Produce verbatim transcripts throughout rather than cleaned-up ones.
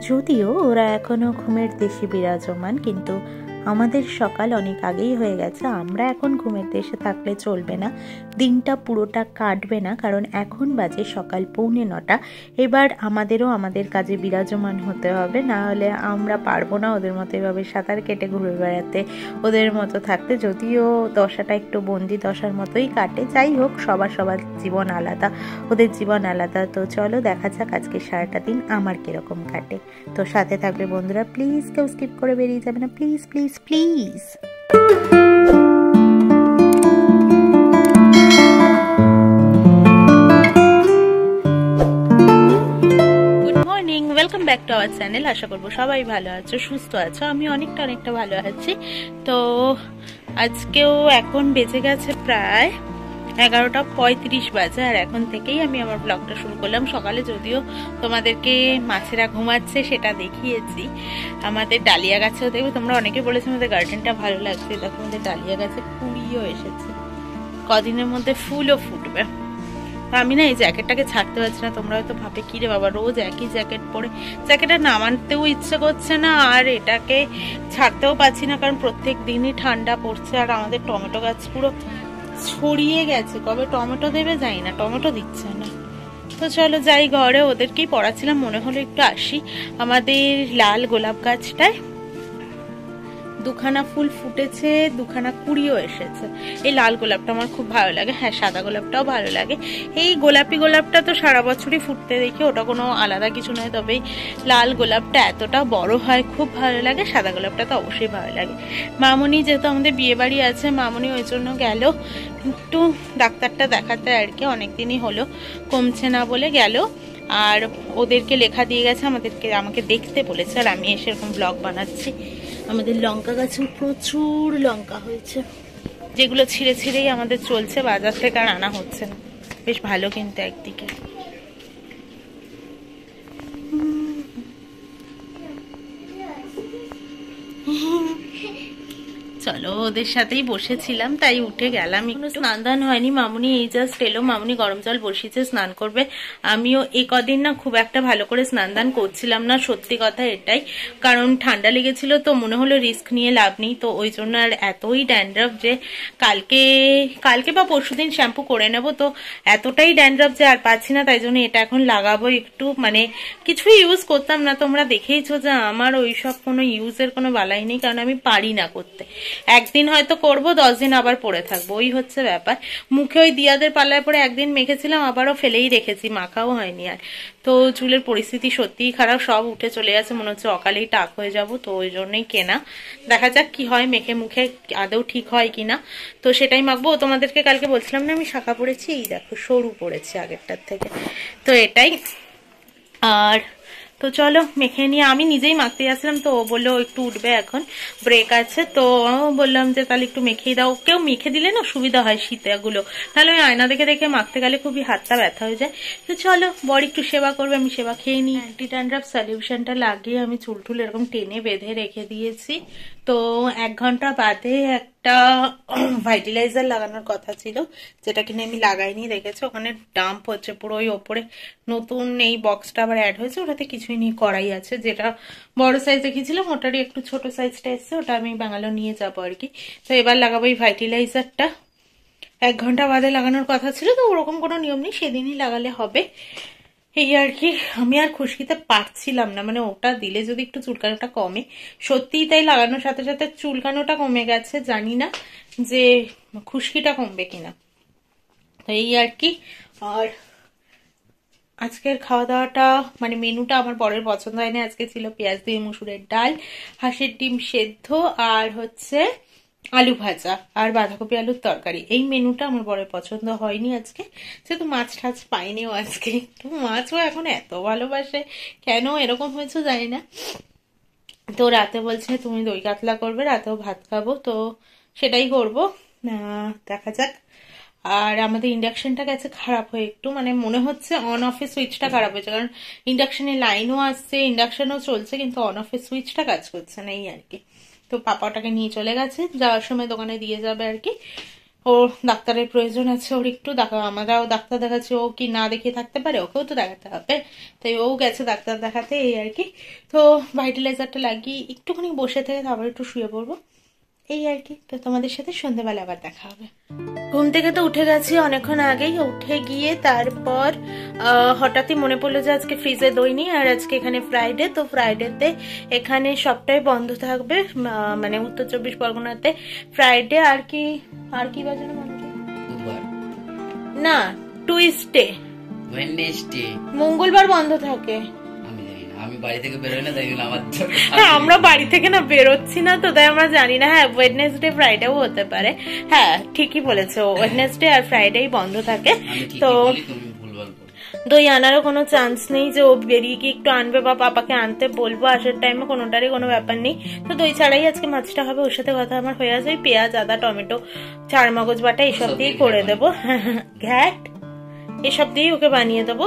যদিও ওরা এখনো ঘুমের দেশে বিরাজমান, কিন্তু আমাদের সকাল অনেক আগেই হয়ে গেছে। আমরা এখন ঘুমের দেশে থাকলে চলবে না, দিনটা পুরোটা কাটবে না, কারণ এখন বাজে সকাল পৌনে নটা। এবার আমাদেরও আমাদের কাজে বিরাজমান হতে হবে, না হলে আমরা পারবো না ওদের মতো এভাবে সাঁতার কেটে ঘুরে বেড়াতে, ওদের মতো থাকতে। যদিও দশাটা একটু বন্দি দশার মতোই কাটে, যাই হোক সবার সবার জীবন আলাদা, ওদের জীবন আলাদা। তো চলো দেখা যাক আজকে সারাটা দিন আমার কিরকম কাটে। তো সাথে থাকবে বন্ধুরা, প্লিজ কেউ স্কিপ করে বেরিয়ে যাবে না, please please please. Welcome back to our channel. আশা করবো সবাই ভালো আছো, সুস্থ আছো। আমি অনেকটা অনেকটা ভালো আছি। তো আজকেও এখন বেজে গেছে প্রায় এগারোটা পঁয়ত্রিশ বাজে, আর এখন থেকেই আমি আমার ব্লগটা শুরু করলাম। সকালে যদিও তোমাদেরকে মাছেরা ঘুমাচ্ছে সেটা দেখিয়েছি। আমাদের ডালিয়া গাছেও দেখবে, তোমরা অনেকে বলেছো আমাদের গার্ডেনটা ভালো লাগছে। দেখো আমাদের ডালিয়া গাছে কুড়িও এসেছে, কদিনের মধ্যে ফুলও ফুটবে। আমি না এই জ্যাকেটটাকে ছাড়তে পারছি না। তোমরা হয়তো ভাবে কি রে বাবা রোজ একই জ্যাকেট পরে, জ্যাকেটটা নামাতেও ইচ্ছে করছে না, আর এটাকে ছাড়তেও পারছি না, কারণ প্রত্যেক দিনই ঠান্ডা পড়ছে। আর আমাদের টমেটো গাছ পুরো ছড়িয়ে গেছে, কবে টমেটো দেবে যাই না, টমেটো দিচ্ছে না। তো চলো যাই ঘরে, ওদেরকেই পড়াচ্ছিলাম, মনে হলো একটু আসি। আমাদের লাল গোলাপ গাছটায় দুখানা ফুল ফুটেছে, দুখানা কুড়িও এসেছে। এই লাল গোলাপটা আমার খুব ভালো লাগে, হ্যাঁ সাদা গোলাপটাও ভালো লাগে। এই গোলাপি গোলাপটা তো সারা বছরই ফুটতে দেখি, ওটা কোনো আলাদা কিছু নয়। তবে লাল গোলাপটা এতটা বড় হয়, খুব ভালো লাগে। সাদা গোলাপটা তো অবশ্যই ভালো লাগে। মামনি যেহেতু আমাদের বিয়ে বাড়ি আছে, মামনি ওই জন্য গেল একটু ডাক্তারটা দেখাতে আর কি, অনেকদিনই হলো, কমছে না বলে গেল। আর ওদেরকে লেখা দিয়ে গেছে, আমাদেরকে আমাকে দেখতে বলেছে, আর আমি এসে এরকম ব্লগ বানাচ্ছি। আমাদের লঙ্কা গাছে প্রচুর লঙ্কা হয়েছে, যেগুলো ছিঁড়ে ছিঁড়েই আমাদের চলছে, বাজার থেকে আর আনা হচ্ছে না। বেশ ভালো কিন্তু একদিকে। চলো ওদের সাথেই বসেছিলাম, তাই উঠে গেলাম। একটু স্নান দান হয়নি, মামুনি এই জাস্ট এলো, মামুনি গরম জল বসিয়েছে, স্নান করবে। আমিও এই কদিন না খুব একটা ভালো করে স্নান দান করছিলাম না, সত্যি কথা এটাই, কারণ ঠান্ডা লেগেছিল তো মনে হলো রিস্ক নিয়ে লাভ নেই। তো ওই জন্য আর এতই ড্যান্ড্রাফ যে কালকে কালকে বা পরশু দিন শ্যাম্পু করে নেব। তো এতটাই ড্যান্ড্রাফ যে আর পাচ্ছি না, তাই জন্য এটা এখন লাগাবো একটু। মানে কিছুই ইউজ করতাম না, তোমরা দেখেইছো যে আমার ওইসব কোনো ইউজের কোনো বালাই নেই, কারণ আমি পারি না করতে। একদিন হয়তো করব, দশ দিন আবার পরে থাকবো, ওই হচ্ছে ব্যাপার। মুখে ওই দিয়াদের পাল্লায় পরে একদিন মেখেছিলাম, আবারও ফেলেই রেখেছি, মাখাও হয়নি আর। তো চুলের পরিস্থিতি সত্যিই খারাপ, সব উঠে চলে গেছে, মনে হচ্ছে অকালেই টাক হয়ে যাব। তো ওই জন্যই কেনা, দেখা যাক কি হয়, মেখে মুখে আদৌ ঠিক হয় কিনা। তো সেটাই মাখবো। তোমাদেরকে কালকে বলছিলাম না আমি শাখা পরেছি, এই দেখো সরু পড়েছি আগেরটার থেকে, তো এটাই। আর তো চলো মেখে নিয়ে, আমি নিজেই মাখতে যাচ্ছিলাম, তো ও বললো একটু উঠবে, এখন ব্রেক আছে। তো বললাম যে তাহলে একটু মেখেই দাও। কেউ মেখে দিলে না সুবিধা হয় শীতেগুলো, তাহলে ওই আয়না দেখে দেখে মাখতে গেলে খুবই হাতটা ব্যথা হয়ে যায়। তো চলো বর একটু সেবা করবে, আমি সেবা খেয়ে নিই। অ্যান্টি ড্যান্ড্রাফ সলিউশনটা লাগিয়ে আমি চুল টুল এরকম টেনে বেঁধে রেখে দিয়েছি। তো এক ঘন্টা বাদে একটা ভাইটালাইজার লাগানোর কথা ছিল, যেটা কিনে আমি লাগাইনি, রেখেছি ওখানে ডাম্প হচ্ছে পুরো। ওই ওপরে নতুন এই বক্সটা আবার অ্যাড হয়েছে, ওটাতে কিছুই নেই, করাই আছে। যেটা বড় সাইজ দেখেছিলাম ওটারই একটু ছোট সাইজটা এসছে, ওটা আমি ব্যাঙ্গালোর নিয়ে যাবো আর কি। তো এবার লাগাবো এই ভাইটালাইজারটা, এক ঘন্টা বাদে লাগানোর কথা ছিল। তো ওরকম কোনো নিয়ম নেই, সেদিনই লাগালে হবে, এই আর কি। আমি আর খুশকিতে পারছিলাম না, মানে ওটা দিলে যদি একটু চুলকানোটা কমে, সত্যিই তাই লাগানোর সাথে সাথে চুলকানোটা কমে গেছে। জানি না যে খুশকিটা কমবে কিনা, তো এই আর কি। আর আজকের খাওয়া দাওয়াটা মানে মেনুটা আমার বরের পছন্দ হয়নি। আজকে ছিল পেঁয়াজ দিয়ে মুসুরের ডাল, হাঁসের ডিম সেদ্ধ, আর হচ্ছে আলু ভাজা, আর বাঁধাকপি আলুর তরকারি। এই মেনুটা আমার বরের পছন্দ হয়নি আজকে, যেহেতু মাছ টাছ পাইনিও আজকে। তো মাছও এখন এত ভালোবাসে, কেন এরকম হয়েছে জানি না। তো রাতে বলছে তুমি দই কাতলা করবে, রাতেও ভাত খাবো, তো সেটাই করবো, দেখা যাক। আর আমাদের ইন্ডাকশনটা গেছে খারাপ হয়ে একটু, মানে মনে হচ্ছে অন অফের সুইচটা খারাপ হয়েছে, কারণ ইন্ডাকশনের লাইনও আসছে, ইন্ডাকশনও চলছে, কিন্তু অন অফের সুইচটা কাজ করছে না, এই আর কি। তো পাপাটাকে নিয়ে চলে গেছে, যাওয়ার সময় দোকানে দিয়ে যাবে আর কি। ওর ডাক্তারের প্রয়োজন আছে, ওর একটু দেখা, আমরাও ডাক্তার দেখাচ্ছি, ও কি না দেখিয়ে থাকতে পারে, ওকেও তো দেখাতে হবে, তাই ও গেছে ডাক্তার দেখাতে, এই আর কি। তো ভাইটালাইজারটা লাগিয়ে একটুখানি বসে থেকে তারপর একটু শুয়ে পড়বো, এই আর কি। তো তোমাদের সাথে সন্ধ্যাবেলা আবার দেখা হবে। ঘুম থেকে তো উঠে গেছি অনেকক্ষণ আগেই, উঠে গিয়ে তারপর হঠাৎই মনে পড়লো যে আজকে ফ্রিজে দই নেই, আর আজকে এখানে ফ্রাইডে, তো ফ্রাইডেতে এখানে সবটাই বন্ধ থাকবে, মানে উত্তর চব্বিশ পরগনাতে ফ্রাইডে আর কি আর কি বাজানো না টুইসডে ওয়েডনেসডে মঙ্গলবার বন্ধ থাকে। আমি বাড়ি থেকে বেরোই না, তাই জন্য আমার হ্যাঁ আমরা বাড়ি থেকে না বেরোচ্ছি না, তো তাই আমরা জানি না। হ্যাঁ ওয়েডনেসডে ফ্রাইডেও হতে পারে, হ্যাঁ ঠিকই বলেছো, ওয়েডনেসডে আর ফ্রাইডেই বন্ধ থাকে। তো দই আনারও কোনো চান্স নেই যে ও বেরিয়ে গিয়ে একটু আনবে বা পাপাকে আনতে বলবো, আসার টাইমে কোনোটারই কোনো ব্যাপার নেই। তো দই ছাড়াই আজকে মাছটা হবে, ওর সাথে কথা আমার হয়ে আছে, পেঁয়াজ আদা টমেটো চার মগজ বাটা এসব দিয়েই করে দেবো, ঘ্যাট এসব দিয়েই ওকে বানিয়ে দেবো।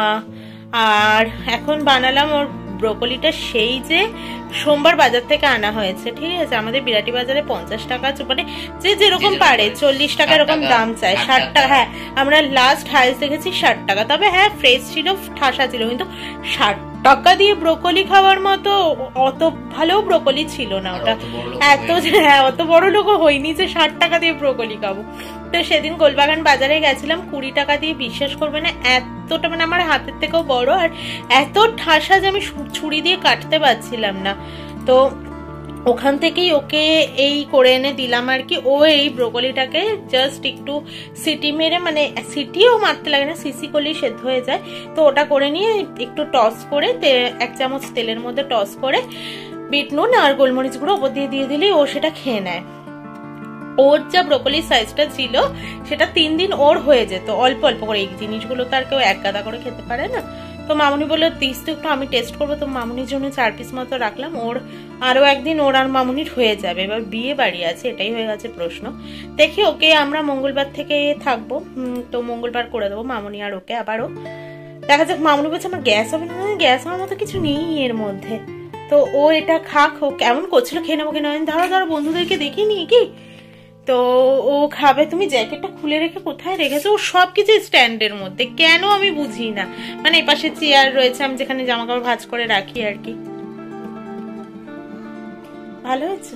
আর এখন বানালাম ওর ব্রোকলিটা, সেই যে সোমবার বাজার থেকে আনা হয়েছে, ঠিক আছে। আমাদের বিরাটি বাজারে পঞ্চাশ টাকা মানে যে যেরকম পারে, চল্লিশ টাকা এরকম দাম চায়, ষাট টাকা, হ্যাঁ আমরা লাস্ট হাইস্ট দেখেছি ষাট টাকা, তবে হ্যাঁ ফ্রেশ ছিল, ঠাসা ছিল, কিন্তু ষাট টাকা দিয়ে ব্রোকলি খাওয়ার মতো অত ভালো ব্রোকলি ছিল না ওটা, এত হ্যাঁ অত বড় লোকও হয়নি যে ষাট টাকা দিয়ে ব্রোকলি খাবো। তো সেদিন গোলবাগান বাজারে গেছিলাম, কুড়ি টাকা দিয়ে, বিশ্বাস করবে না এতটা মানে আমার হাতের থেকেও বড় আর এত ঠাসা যে আমি ছুরি দিয়ে কাটতে পারছিলাম না। তো ওখান থেকেই ওকে এই করে এনে দিলাম আর কি। ও এই ব্রোকলিটাকে জাস্ট একটু সিটি মেরে, মানে সিটিও মারতে লাগে না, সিসি করলেই সেদ্ধ হয়ে যায়, তো ওটা করে নিয়ে একটু টস করে এক চামচ তেলের মধ্যে টস করে বিট নুন আর গোলমরিচ গুঁড়ো ওপর দিয়ে দিয়ে দিলেই ও সেটা খেয়ে নেয়। ওর যা ব্রোকলির সাইজটা ছিল সেটা তিন দিন ওর হয়ে যেত অল্প অল্প করে, এই জিনিসগুলো তো আর কেউ এক গাদা করে খেতে পারে না। তো মামুনি বললো দিস তো একটু, আমি টেস্ট করবো, তো মামুনির জন্য চার পিস মতো রাখলাম, ওর আরো একদিন ওর আর মামুনির হয়ে যাবে। এবার বিয়ে বাড়ি আছে, এটাই হয়ে গেছে প্রশ্ন। দেখি ওকে আমরা মঙ্গলবার থেকে থাকবো, তো মঙ্গলবার করে দেবো মামুনি আর ওকে। আবারও দেখা যাক, মামুনি বলছে আমার গ্যাস হবে না, গ্যাস হওয়ার মতো কিছু নেই এর মধ্যে। তো ও এটা খাক, ও কেমন করছিল, খেয়ে নেবো খেয়ে নেবো, ধরো ধরো বন্ধুদেরকে দেখিনি কি, তো ও খাবে। তুমি জ্যাকেটটা খুলে রেখে কোথায় রেখেছো? ও সবকিছু স্ট্যান্ডের মধ্যে, কেন আমি বুঝি না। মানে এই পাশে চেয়ার রয়েছে, আমি যেখানে জামা কাপড় ভাঁজ করে রাখি আর কি। ভালো হয়েছে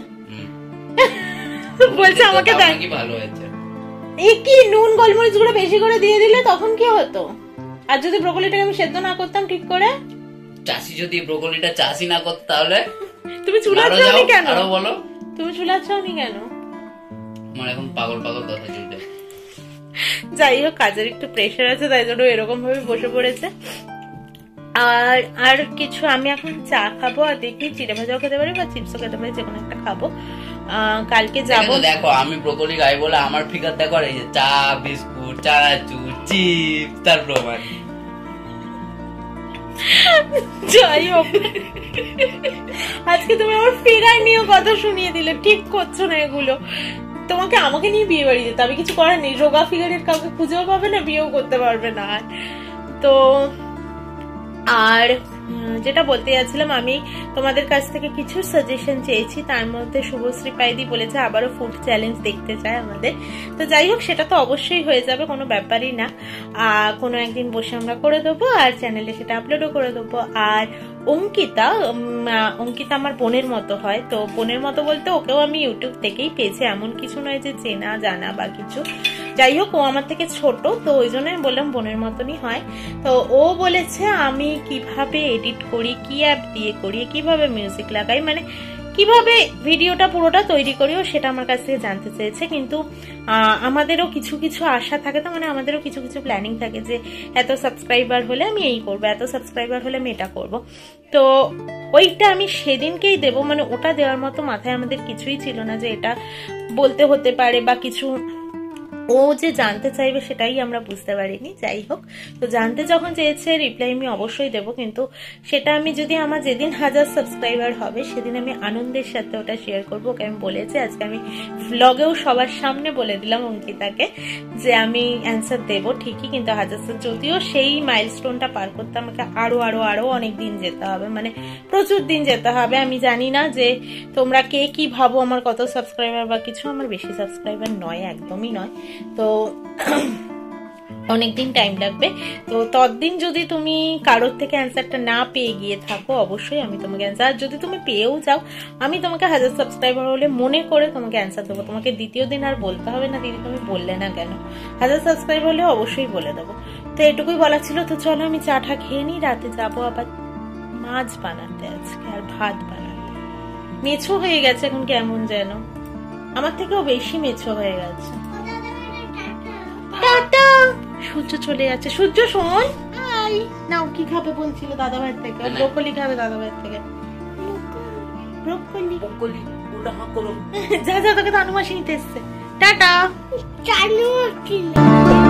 বলছে আমাকে, দেখ ভালো হয়েছে, এই কি নুন গোলমরিচ গুলো বেশি করে দিয়ে দিলে তখন কি হতো? আর যদি ব্রোকলিটাকে আমি সেদ্ধ না করতাম ঠিক করে, চাষি যদি ব্রোকলিটা চাষি না করতে, তাহলে তুমি চুলাচ্ছনি কেন? আরো বলো, তুমি চুলাচ্ছনি কেন? আমার এখন পাগল পাগল কথা চলছে। যাই হোক, কাজের একটু প্রেশার আছে, তাই জন্য এরকম ভাবে বসে পড়েছে। আর আর কিছু, আমি এখন চা খাবো, আর দেখি চিড়ে ভাজাও খেতে পারি বা চিপসও খেতে পারি, যে কোনো একটা খাবো। কালকে যাবো। দেখো আমি ব্রোকলি খাই বলে আমার ফিগার দেখো, এই যে চা বিস্কুট চানাচুর চিপস, তার প্রমাণ। যাই হোক, আজকে তুমি আমার ফিগার নিয়ে কথা শুনিয়ে দিলে, ঠিক করছো না এগুলো। তোমাকে আমাকে নিয়ে বিয়ে বাড়ি যেতে, আমি কিছু করার নেই, রোগা ফিগারের কাউকে খুঁজেও পাবে না, বিয়েও করতে পারবে না। তো আর যেটা বলতে যাচ্ছিলাম, আমি তোমাদের কাছ থেকে কিছু সাজেশন চেয়েছি, তার মধ্যে শুভশ্রী পাইদি বলেছে আবারও ফুড চ্যালেঞ্জ দেখতে চায় আমাদের। তো যাই হোক, সেটা তো অবশ্যই হয়ে যাবে, কোনো ব্যাপারই না, কোনো একদিন বসে আমরা করে দেবো, আর চ্যানেলে সেটা আপলোডও করে দেবো। আর অঙ্কিতা, অঙ্কিতা আমার বোনের মতো হয়, তো বোনের মতো বলতে ওকেও আমি ইউটিউব থেকেই পেয়েছি, এমন কিছু নয় যে চেনা জানা বা কিছু। যাই হোক, ও আমার থেকে ছোট, তো ওই জন্য আমি বললাম বোনের মতনই হয়। তো ও বলেছে আমি কিভাবে এডিট করি, কি অ্যাপ দিয়ে করি, কিভাবে মিউজিক লাগাই, মানে কিভাবে ভিডিওটা পুরোটা তৈরি করিও, সেটা আমার কাছ থেকে জানতে চেয়েছে। কিন্তু আমাদেরও কিছু কিছু আশা থাকে, তো মানে আমাদেরও কিছু কিছু প্ল্যানিং থাকে যে এত সাবস্ক্রাইবার হলে আমি এই করবো, এত সাবস্ক্রাইবার হলে আমি এটা করবো। তো ওইটা আমি সেদিনকেই দেবো, মানে ওটা দেওয়ার মতো মাথায় আমাদের কিছুই ছিল না যে এটা বলতে হতে পারে বা কিছু। ও যে জানতে চাইবে সেটাই আমরা বুঝতে পারিনি। যাই হোক, তো জানতে যখন চেয়েছে রিপ্লাই আমি অবশ্যই দেবো, কিন্তু সেটা আমি যদি আমার যেদিন হাজার সাবস্ক্রাইবার হবে সেদিন আমি আনন্দের সাথে ওটা শেয়ার করবো। ওকে আমি বলেছি, আজকে আমি ভ্লগেও সবার সামনে বলে দিলাম অঙ্কিতাকে যে আমি অ্যান্সার দেবো ঠিকই, কিন্তু হাজার, যদিও সেই মাইলস্টোনটা পার করতে আমাকে আরো আরো আরো অনেক দিন যেতে হবে, মানে প্রচুর দিন যেতে হবে। আমি জানি না যে তোমরা কে কি ভাবো আমার কত সাবস্ক্রাইবার বা কিছু, আমার বেশি সাবস্ক্রাইবার নয়, একদমই নয়। তো অনেকদিন টাইম লাগবে। তো ততদিন যদি তুমি কারোর থেকে অ্যান্সারটা না পেয়ে গিয়ে থাকো, অবশ্যই আমি তোমাকে অ্যান্সার, যদি তুমি পেয়েও যাও আমি তোমাকে হাজার সাবস্ক্রাইবার হলে মনে করে তোমাকে অ্যান্সার দেবো। তোমাকে দ্বিতীয় দিন আর বলতে হবে না দিদি তুমি বললে না কেন, হাজার সাবস্ক্রাইবার হলে অবশ্যই বলে দেবো। তো এটুকুই বলা ছিল। তো চলো আমি চাটা খেয়ে নিই, রাতে যাবো আবার মাছ বানাতে আজকে আর ভাত বানাতে। মেছো হয়ে গেছে এখন কেমন যেন, আমার থেকেও বেশি মেছো হয়ে গেছে। টাটা। সূর্য চলে যাচ্ছে। সূর্য শোন, আই নাও, কি খাবে বলছিল দাদা ভাইয়ের থেকে? ব্রোকলি খাবে দাদা ভাইয়ের থেকে। ব্রোকলি ব্রোকলি ওটা হা করো। যা যা, তোকে তো অনুমাসি নিতে এসছে। টাটা।